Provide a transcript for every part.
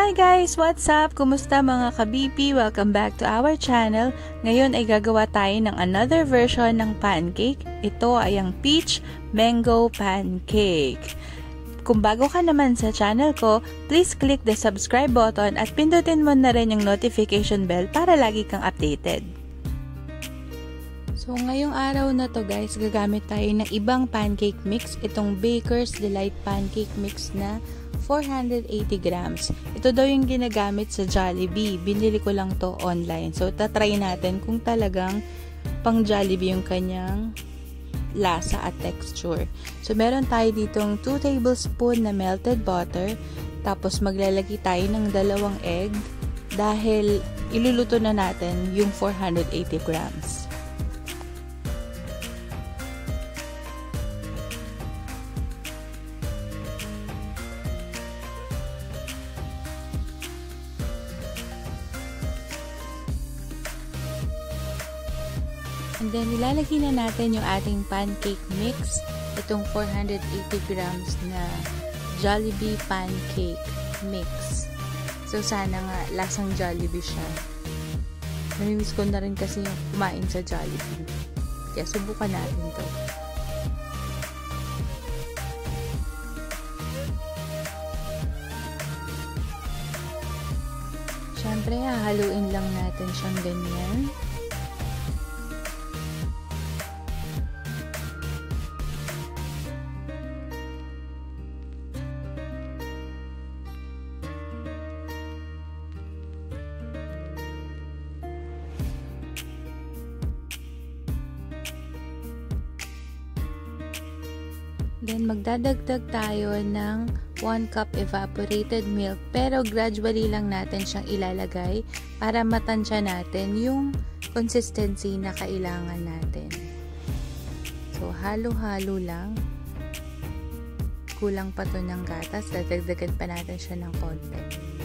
Hi guys! What's up? Kumusta mga kabibi? Welcome back to our channel. Ngayon ay gagawa tayo ng another version ng pancake. Ito ay ang peach mango pancake. Kung bago ka naman sa channel ko, please click the subscribe button at pindutin mo na rin yung notification bell para lagi kang updated. So ngayong araw na to guys, gagamit tayo ng ibang pancake mix. Itong Baker's Delight pancake mix na 480 grams. Ito daw yung ginagamit sa Jollibee. Binili ko lang to online. So, tatry natin kung talagang pang Jollibee yung kanyang lasa at texture. So, meron tayo ditong 2 tablespoon na melted butter. Tapos, maglalagay tayo ng 2 egg dahil iluluto na natin yung 480 grams. And then, ilalagay na natin yung ating pancake mix. Itong 480 grams na Jollibee pancake mix. So, sana nga, lasang Jollibee siya. Namimiss ko na rin kasi yung kumain sa Jollibee. Kaya, subukan natin to. Siyempre, hahaluin lang natin siyang ganyan. Then, magdadagdag tayo ng 1 cup evaporated milk. Pero, gradually lang natin siyang ilalagay para matansya natin yung consistency na kailangan natin. So, halo-halo lang. Kulang pa to ng gatas. Dadagdagan pa natin siya ng konti.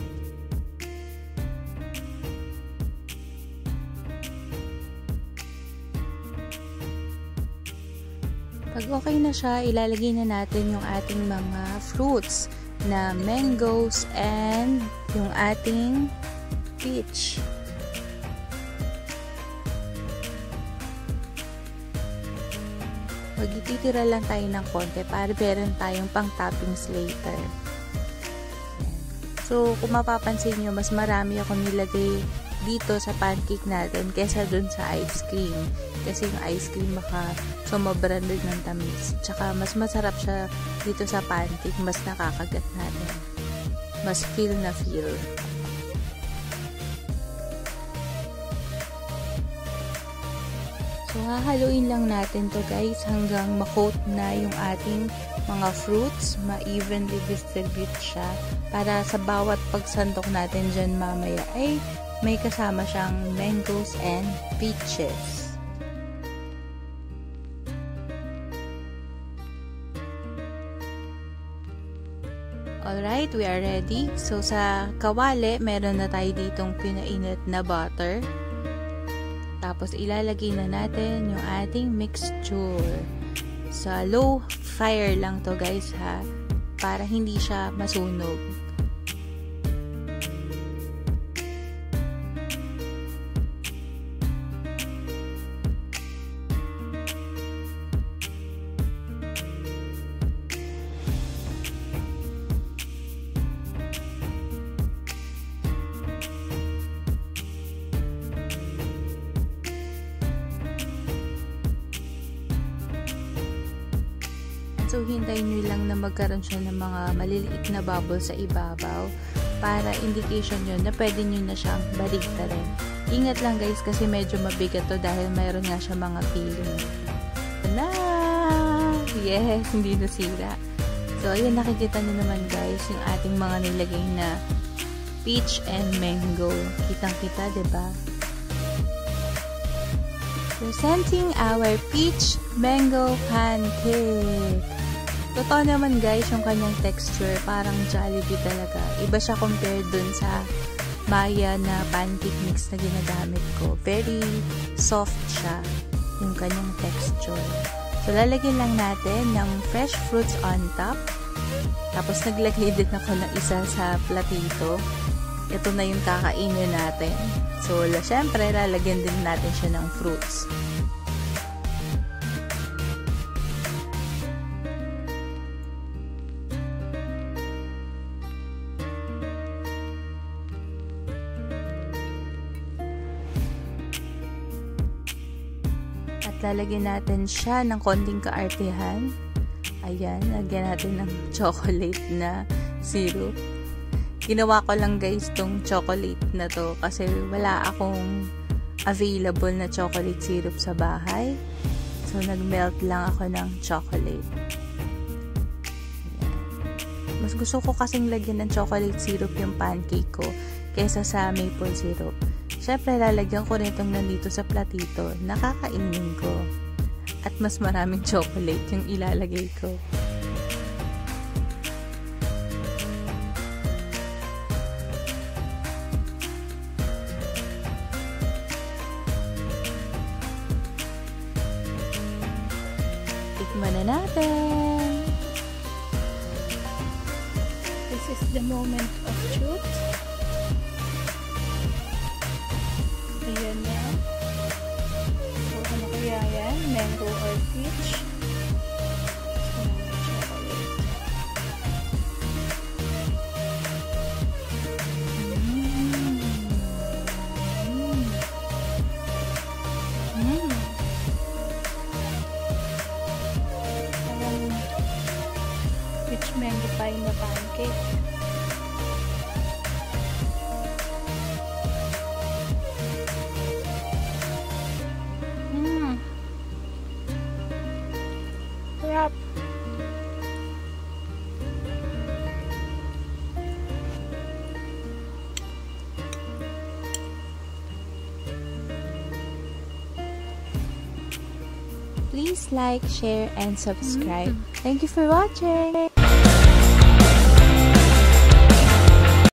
Pag okay na siya, ilalagay na natin yung ating mga fruits na mangoes and yung ating peach. Magtitira lang tayo ng konti para meron tayong pang toppings later. So, kung mapapansin nyo, mas marami ako nilagay dito sa pancake natin kesa dun sa ice cream. Kasi yung ice cream baka sumobra din ng tamis. Tsaka mas masarap siya dito sa pancake, mas nakakagat natin. Mas feel na feel. So, hahaluin lang natin to guys hanggang ma-coat na yung ating mga fruits. Ma-evenly distribute siya para sa bawat pagsandok natin dyan mamaya ay may kasama siyang mangoes and peaches. Alright, we are ready. So, sa kawali, meron na tayo ditong pinainit na butter. Tapos, ilalagay na natin yung ating mixture. Sa low fire lang to guys ha, para hindi siya masunog. So, hintayin nyo lang na magkaroon siya ng mga maliliit na bubble sa ibabaw para indication yun na pwede nyo na siyang baliktarin. Ingat lang guys kasi medyo mabigat to dahil mayroon nga siya mga peeling. Na! Yes! Hindi nasira. So, ayan, nakikita nyo naman guys yung ating mga nilagay na peach and mango. Kitang-kita, diba? Presenting our peach mango pancake. Totoo naman guys, yung kanyang texture, parang Jollibee talaga. Iba siya compared dun sa Maya na pancake mix na ginagamit ko. Very soft siya, yung kanyang texture. So, lalagyan lang natin ng fresh fruits on top. Tapos, naglagay din ako ng isa sa platito ito na yung kakainin natin. So, syempre, lalagyan din natin siya ng fruits. At lalagyan natin siya ng konting kaartehan. Ayan, lagyan natin ng chocolate na syrup. Ginawa ko lang guys tong chocolate na to kasi wala akong available na chocolate syrup sa bahay. So, nag-melt lang ako ng chocolate. Ayan. Mas gusto ko kasing lagyan ng chocolate syrup yung pancake ko kaysa sa maple syrup. Siyempre, lalagyan ko rin itong nandito sa platito. Nakakainin ko. At mas maraming chocolate yung ilalagay ko. Tikman na natin. This is the moment of truth. Ayan na. So, ano kaya yan? Mango or peach? So, chocolate. Peach mango pie na pancake. Sarap. Please like, share, and subscribe. Thank you for watching!